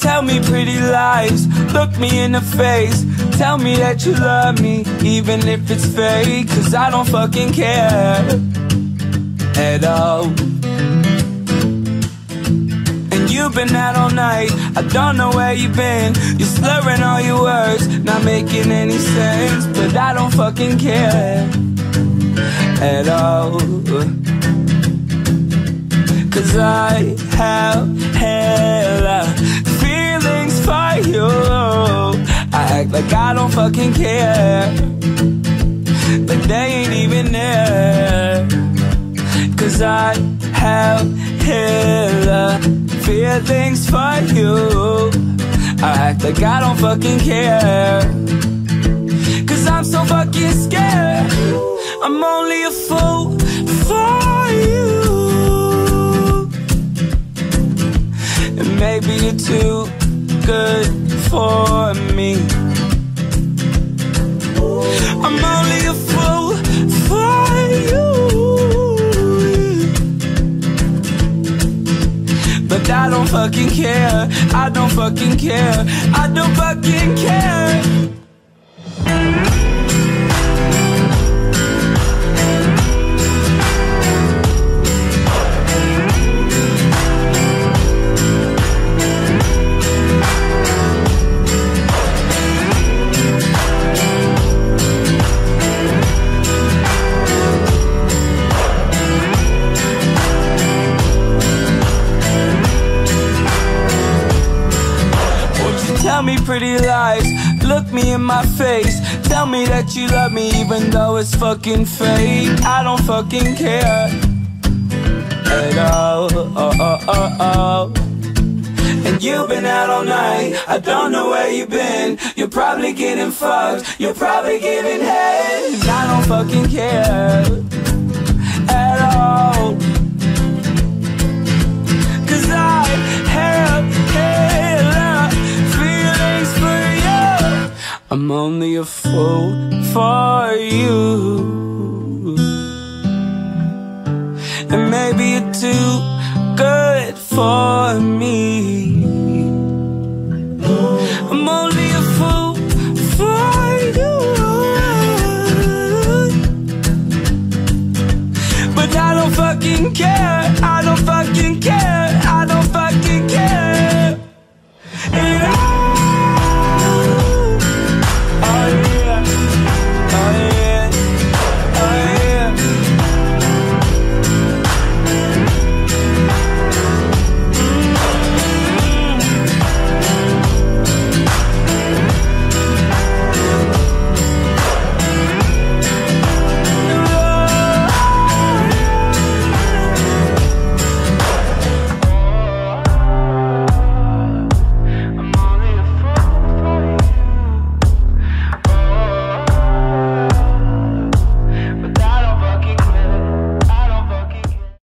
tell me pretty lies, look me in the face, tell me that you love me, even if it's fake. Cause I don't fucking care at all. And you've been out all night, I don't know where you've been. You're slurring all your words, not making any sense. But I don't fucking care at all. Cause I have hella feelings for you. I act like I don't fucking care, but they ain't even there. Cause I have hella feelings for you. I act like I don't fucking care, cause I'm so fucking scared. I'm only a fool for you. And maybe you're too good for me. I'm only a fool for you, but I don't fucking care. I don't fucking care. I don't fucking care. Tell me pretty lies, look me in my face, tell me that you love me even though it's fucking fake. I don't fucking care at all. And you've been out all night, I don't know where you've been. You're probably getting fucked, you're probably giving head. And I don't fucking care at all. Cause I have I'm only a fool for you. And maybe you're too good for me. I'm only a fool for you, but I don't fucking care.